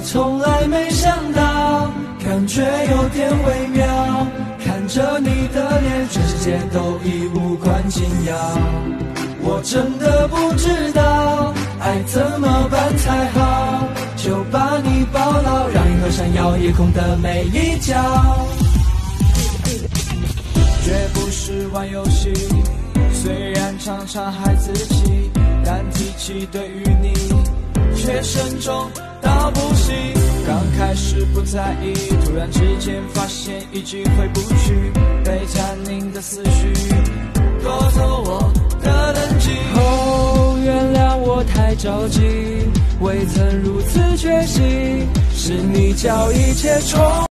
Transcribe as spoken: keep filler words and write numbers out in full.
我从来没想到，感觉有点微妙。看着你的脸，全世界都已无关紧要。我真的不知道爱怎么办才好，就把你抱牢，让银河闪耀夜空的每一角。绝不是玩游戏，虽然常常害自己，但提起对于你却慎重到不行。刚开始不在意，突然之间发现已经回不去，被占领的思绪夺走我的冷静。哦，原谅我太着急，未曾如此决心，是你叫一切重